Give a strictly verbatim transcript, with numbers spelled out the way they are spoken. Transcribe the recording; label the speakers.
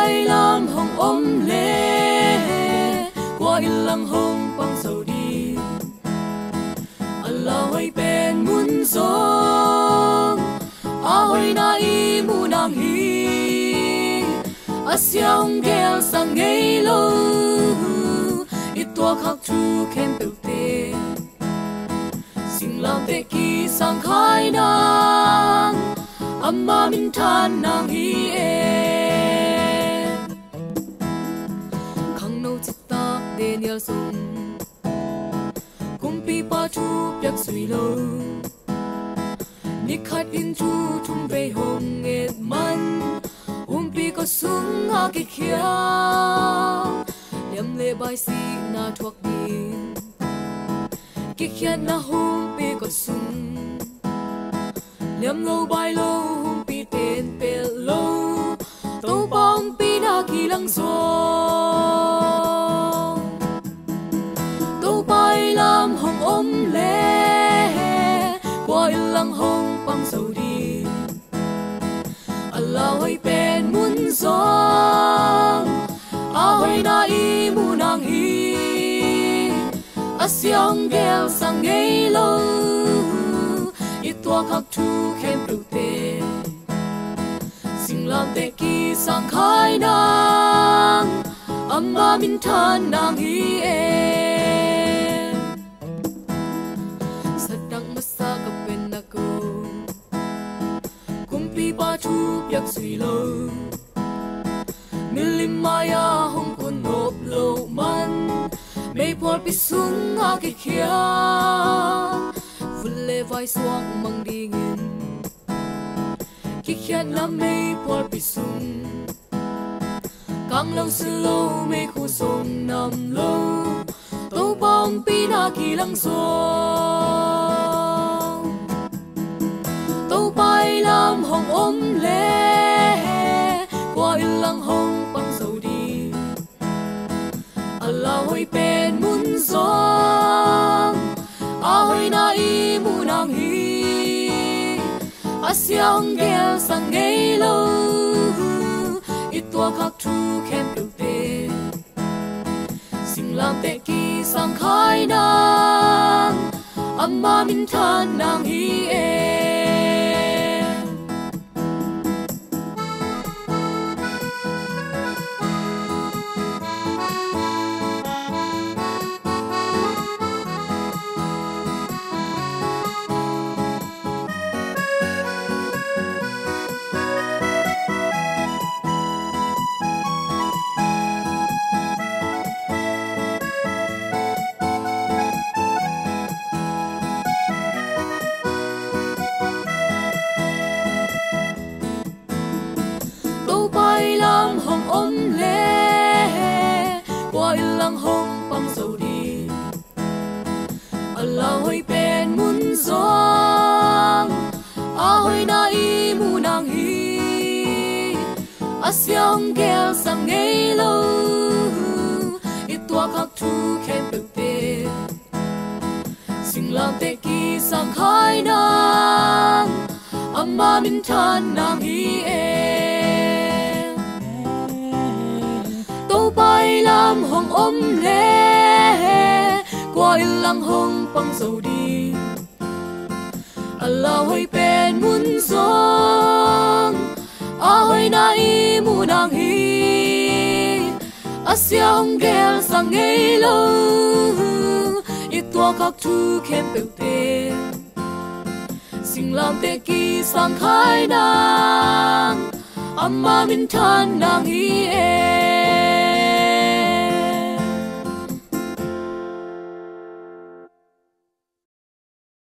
Speaker 1: bay lam hồng ôm lê qua in lăng hồng băng dầu đi Allah hoy pen mun zong a hoy na i mu nang hi asyang gel sang ngei lo tua khắc chu khen biểu tê sinh lao tê kỳ sang khai nang amma min than nang hi e khang no chit tak de nia sung kum pi pa chu pyak sui lo ni khat in chu thum ve hong et man um pi ko sung ha ki khia liam le bai si na thuak đi ki khiat na hum pi ko sung liam lo bai lo hum pi ten pe lo to bom pi na ki lang so to bai lam hong om le qua in lang hong pang sầu đi Allah hoy pen mun zong a hoy na i mu nang hi asyang gel sang ngei lo i tua khắc thu khen biểu tê sinh lam tê ki sang khai nang amma min than nang hi e sadang masa ka pen na ko kumpi pa thu pyak sui lo milim maya hong kun hop lo man mei por pi sung ha ki khia vun le vai suang mang ding in ki khia na mei por pi sung kang lo su lo mei khu song nam lo to bom pi na ki lang so to bai lam hong om le qua in lăng hồng băng dầu đi Allah hoy pen mun zong a hoy na i mu nang hi asyang gel sang ngei lo i tua khắc thu khen biểu tê sinh lam tê ki sang khai nang amma min than nang hi e lam hồng ôm lê qua in lăng hồng băng dầu đi Allah hoy pen mun zong a hoy na i mu nang hi asyang gel sang ngei lo i tua khắc thu khen biểu tê sinh lam tê ki sang khai nang amma min than nang hi e bay lam hồng ôm lê qua in lăng hồng băng dầu đi Allah hoy pen mun zong a hoy na i mu nang hi asyang gel sang ngei lo i tua khắc thu khen biểu tê sinh lam tê ki sang khai nang amma min than nang hi e